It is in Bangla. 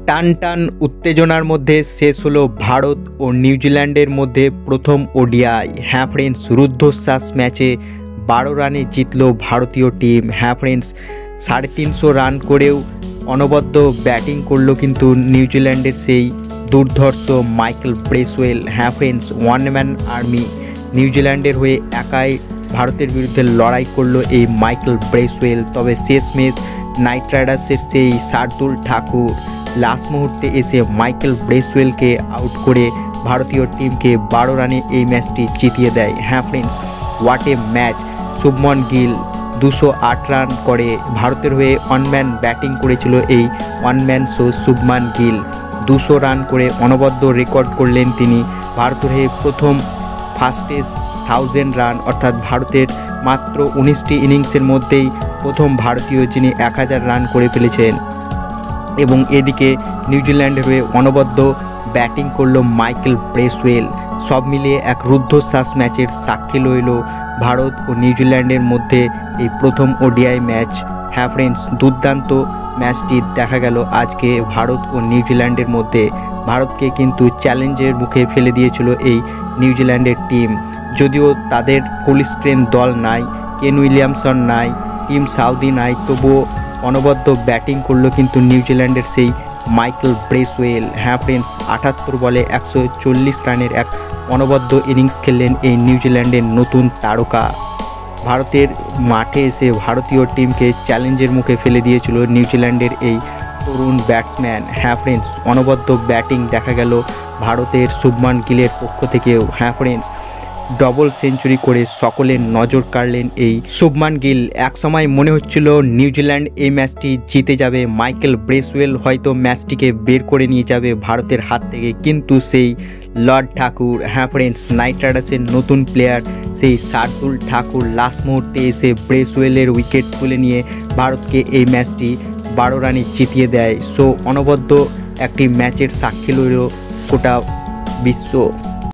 টান টান উত্তেজনার মধ্যে শেষ হলো ভারত ও নিউজিল্যান্ডের মধ্যে প্রথম ওডিআই। হ্যাঁ ফ্রেন্ডস, রুদ্ধশ্বাস ম্যাচে 12 রানে জিতল ভারতীয় টিম। হ্যাঁ ফ্রেন্ডস, 350 রান করেও অনবদ্য ব্যাটিং করলো কিন্তু নিউজিল্যান্ডের সেই দুর্ধর্ষ মাইকেল ব্রেসওয়েল। হ্যাঁ ফ্রেন্ডস, ওয়ান ম্যান আর্মি নিউজিল্যান্ডের হয়ে একাই ভারতের বিরুদ্ধে লড়াই করলো এই মাইকেল ব্রেসওয়েল। তবে শেষমেশ নাইট রাইডার্সের সেই শার্দুল ঠাকুর লাস্ট মুহূর্তে এসে মাইকেল ব্রেসওয়েলকে আউট করে ভারতীয় টিমকে 12 রানে এই ম্যাচটি জিতিয়ে দেয়। হ্যাঁ friends, what a match! Shubman Gill 208 run করে ভারতের হয়ে ওয়ানম্যান ব্যাটিং করেছিল এই one man show. Shubman Gill 200 run করে অনবদ্য রেকর্ড করলেন তিনি। ভারতের হয়ে প্রথম ফাস্টেস্ট 1000 রান, অর্থাৎ ভারতের মাত্র 19টি ইনিংসের মধ্যেই প্রথম ভারতীয় যিনি 1000 রান করে ফেলেছেন। এবং এদিকে নিউজিল্যান্ডের হয়ে অনবদ্য ব্যাটিং করলো মাইকেল ব্রেসওয়েল। সব মিলিয়ে এক রুদ্ধশ্বাস ম্যাচের সাক্ষী রইল ভারত ও নিউজিল্যান্ডের মধ্যে এই প্রথম ওডিআই ম্যাচ। হ্যাঁ ফ্রেন্ডস, দুর্দান্ত ম্যাচটি দেখা গেল আজকে ভারত ও নিউজিল্যান্ডের মধ্যে। ভারতকে কিন্তু চ্যালেঞ্জের মুখে ফেলে দিয়েছিল এই নিউজিল্যান্ডের টিম। যদিও তাদের ফুল স্ট্রেংথ দল নাই, কেন উইলিয়ামসন নাই, টিম সাউদি নাই, তবুও অনবদ্য ব্যাটিং করলো কিন্তু নিউজিল্যান্ডের সেই মাইকেল ব্রেসওয়েল। হ্যাঁ ফ্রেন্ডস, 78 বলে 140 রানের এক অনবদ্য ইনিংস খেললেন এই নিউজিল্যান্ডের নতুন তারকা। ভারতের মাঠে এসে ভারতীয় টিমকে চ্যালেঞ্জের মুখে ফেলে দিয়েছিল নিউজিল্যান্ডের এই তরুণ ব্যাটসম্যান। হ্যাঁ ফ্রেন্ডস, অনবদ্য ব্যাটিং দেখা গেল ভারতের শুভমন গিলের পক্ষ থেকেও। হ্যাঁ ফ্রেন্ডস, ডবল সেঞ্চুরি করে সকলের নজর কাড়লেন এই শুভমন গিল। একসময় মনে হচ্ছিল নিউজিল্যান্ড এই ম্যাচটি জিতে যাবে, মাইকেল ব্রেসওয়েল হয়তো ম্যাচটিকে বের করে নিয়ে যাবে ভারতের হাত থেকে, কিন্তু সেই লর্ড ঠাকুর, হ্যাঁ ফ্রেন্ডস, নাইট রাইডার্সের নতুন প্লেয়ার সেই শার্দুল ঠাকুর লাস্ট মুহূর্তে এসে ব্রেসওয়েলের উইকেট তুলে নিয়ে ভারতকে এই ম্যাচটি 12 রানে জিতিয়ে দেয়। সো অনবদ্য একটি ম্যাচের সাক্ষী রইল গোটা বিশ্ব।